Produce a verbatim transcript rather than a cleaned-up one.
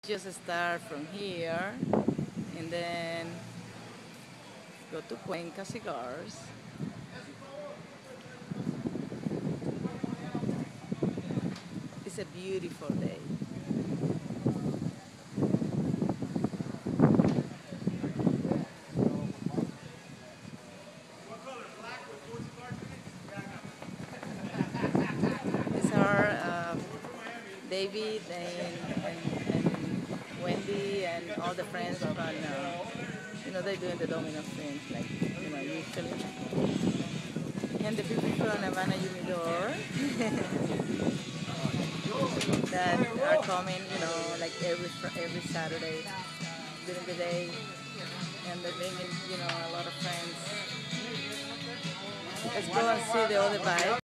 Just start from here and then go to Cuenca Cigars. It's a beautiful day. These are uh, David and, and, and Wendy and all the friends from, uh, you know, they're doing the domino things like, you know, usually. And the people from Havana Humidor that are coming, you know, like every fr- every Saturday during the day, and they're bringing, you know, a lot of friends. Let's go and see the other bike.